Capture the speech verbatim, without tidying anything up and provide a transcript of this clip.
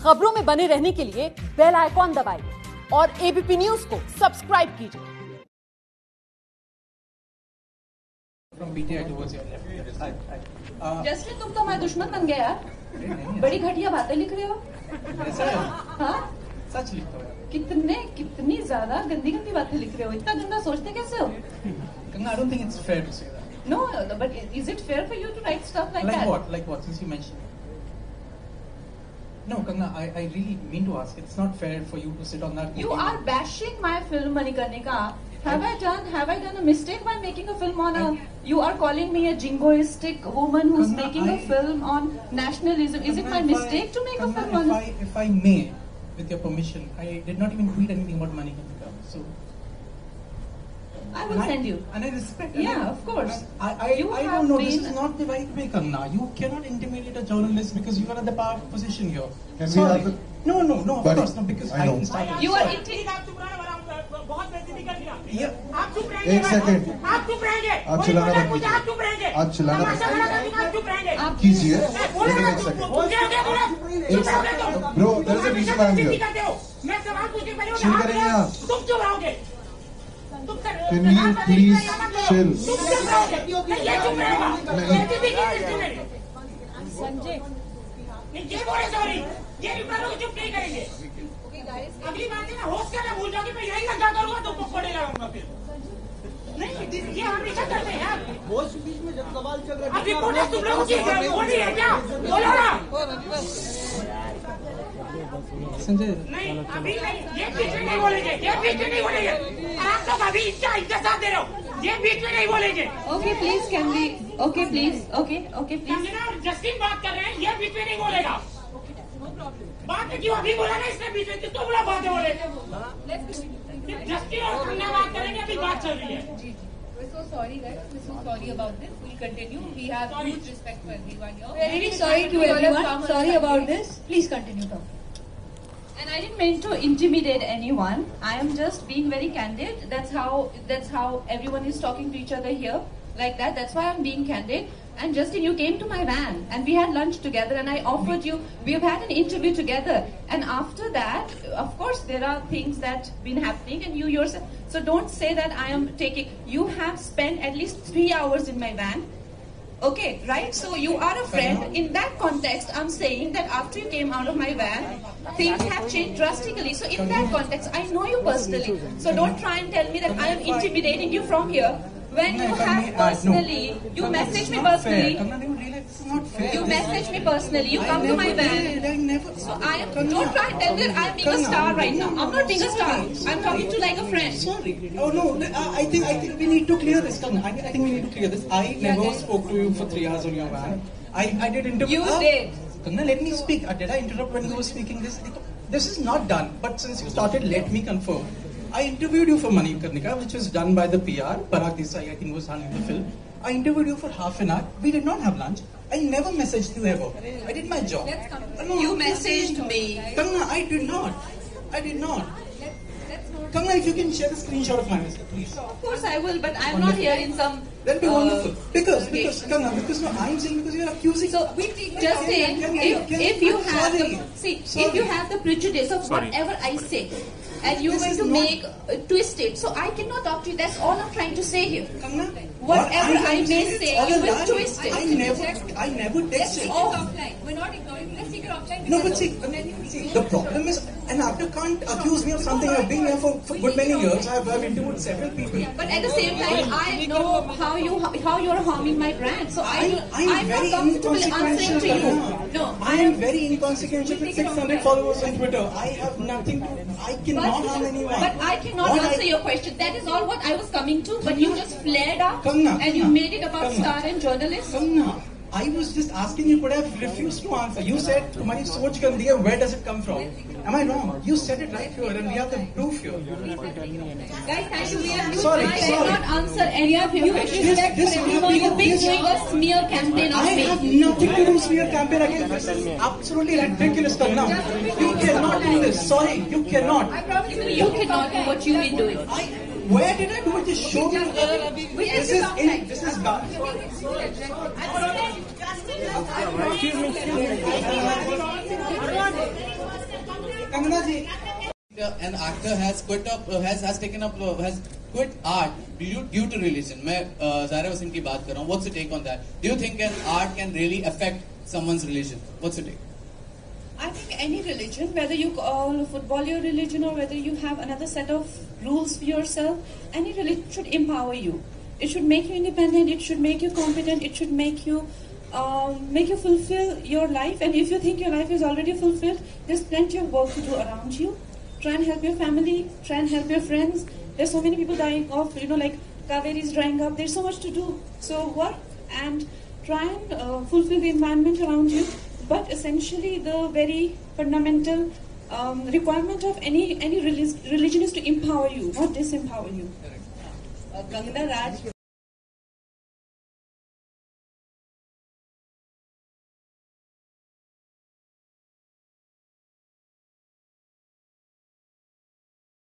खबरों में बने रहने के लिए बेल आइकॉन दबाइए और एबीपी न्यूज को सब्सक्राइब कीजिए। जस्टिन, तुम तो हमारे दुश्मन बन गए यार। बड़ी घटिया बातें लिख रहे हो। हाँ, सच लिखता हूँ। कितने कितनी ज्यादा गंदी गंदी बातें लिख रहे हो। इतना गंदा सोचते कैसे हो? I don't think it's fair to say that. No, but is it fair for you to write stuff like, like that? Like what? Like what? Since you mentioned. No, Kangna, I, I really mean to ask. It's not fair for you to sit on that. You are bashing my film, Manikarnika. Have I done Have I done a mistake by making a film on a? I, you are calling me a jingoistic woman who's Kangna, making I, a film on nationalism. Is Kangna, it my mistake I, to make Kangna, a film if on? I, if I may, with your permission, I did not even tweet anything about Manikarnika. So. I will and send I, you. And I respect. Yeah, I, of course. I, I, you I have don't know. Been, this is not the right way, Kangna. You cannot intimidate a journalist because you are at the power position here. Can Sorry. we have the, no, no, no. Of Buddy, course, no. Because I I, know. didn't start. You are Yeah. एक second आप चुप रहेंगे। आप चिल्लाना मत मुझे आप चुप रहेंगे। आप चिल्लाना मत आप चुप रहेंगे। आप कीजिए एक second bro there is a reason I am here मैं सवाल पूछने के पहले चिल करेंगे आप तुम चुप रहोगे। कैन यू प्लीज चिल तुम चुप रहोगे। ये चुप रहेगा। संजय, ये बोले सॉरी। ये भी करोगे चुप नहीं करेंगे। अगली बार से ना होश करना भूल जाओगे। मैं यही लगा करूंगा तो पकड़े लगाऊंगा फिर। नहीं, ये हमेशा करते हैं यार। होश बीच में जब सवाल चल रहा है। अभी रिपोर्टर तुम लोगों की बोली है क्या? बोलो ना। संजय नहीं, अभी नहीं। ये बीच में नहीं बोलेंगे। ये बीच में नहीं बोलेंगे। आप लोग अभी इनका इनका साथ दे रहे हो। ये बीच में नहीं बोलेंगे। okay, please, can we? Okay, please. Okay, okay, please. Kangana और जस्टिन बात कर रहे हैं। ये बीच में नहीं बोलेगा। बात क्यों अभी बोला ना? इसने बीच में किसको बोला बातें बोले? जस्टिन और कंगना बात करेंगे। अभी बात चल रही है। We're so sorry, guys. We're so sorry about this. We'll continue. We have Sorry. huge respect for everyone here. We're really sorry to everyone. Sorry about this. Please continue talking. And I didn't mean to intimidate anyone. I am just being very candid. That's how that's how everyone is talking to each other here, like that. That's why I'm being candid. And Justin, you came to my van and we had lunch together and I offered you, we've had an interview together. And after that, of course, there are things that been happening and you yourself, so don't say that I am taking, you have spent at least three hours in my van. Okay, right? So you are a friend. In that context, I'm saying that after you came out of my van, things have changed drastically. So in that context, I know you personally. So don't try and tell me that I am intimidating you from here. When you have personally, you message me personally. You message me personally. You come to my van. So I am. Don't try and tell me that I am being a star right now. I'm not being a star. I'm talking to like a friend. Sorry. Oh no. I think I think we need to clear this. Kangna. I think we need to clear this. I never spoke to you for three hours on your van. I I did interview. You did. Kangna, let me speak. Did I interrupt when you were speaking? This this is not done. But since you started, let me confirm. I interviewed you for Manikarnika, which was done by the P R. Parag Desai, I think, was running the film. I interviewed you for half an hour. We did not have lunch. I never messaged you ever. I did my job. Uh, no, You I'm messaged saying- me. Kangna, I did not. I did not. Kangna, if you can share the screenshot of my message, please. Of course I will, but I'm not here in some. That'd be uh, wonderful. Because, because, congregation. Kangna, because no, I'm saying because you're accusing. So, just say, Can we- if, can we- if you I'm have sorry. the, see, Sorry. if you have the prejudice of whatever I say, and you're This going is to not- make, uh, twist it, so I cannot talk to you, that's all I'm trying to say here. Kangna, Whatever what I'm I trying to may it's say, all you a will lie. twist it. I never, I never Let's texted. take it offline. We're not ignoring. Let's take it offline. No, because but see, of- see, the problem is an actor can't accuse me of something. I've been here for, for good many years. I've, I've interviewed several people. But at the same time, I know how you how you're harming my brand, so I, I, I'm, I'm very not comfortable answering inconsequential. to you. Kangna. No, I am very inconsequential with six hundred followers on Twitter. I have nothing to. I cannot harm anyone. But I cannot What answer I- your question. That is all what I was coming to. But you just flared up Kangna, and you Kangna, made it about Kangna. star and journalists. Kangna, I was just asking you, could I have refused to answer? You said, "Tumhari soch gandi hai, where does it come from?" Am I wrong? You said it right here, and we have the proof here. Guys, thank you. We are Sorry, I sorry. cannot answer any of your questions. This, this, So happening- you've been this- doing a smear campaign on I me. have nothing to do smear campaign against this. This is absolutely ridiculous, Kangna. You cannot do this. Sorry, you cannot. You cannot do what you've been doing. I, where did I do it? Just show me. This is in, this is bad. Excuse me. Kangana ji an actor has quit up uh, has has taken up uh, has quit art due, due to religion. मैं ज़ाहिरा वसीम की बात कर रहा हूँ. What's your take on that? Do you think an art can really affect someone's religion? What's your take? I think any religion, whether you call football your religion or whether you have another set of rules for yourself, any religion should empower you. It should make you independent. It should make you competent. It should make you um, make you fulfill your life. And if you think your life is already fulfilled, there's plenty of work to do around you. Try and help your family, try and help your friends. There's so many people dying of, you know, like Kaveri is drying up. There's so much to do. So work and try and uh, fulfill the environment around you. But essentially, the very fundamental um, requirement of any any religion is to empower you, not disempower you. Uh, Kangana Raj.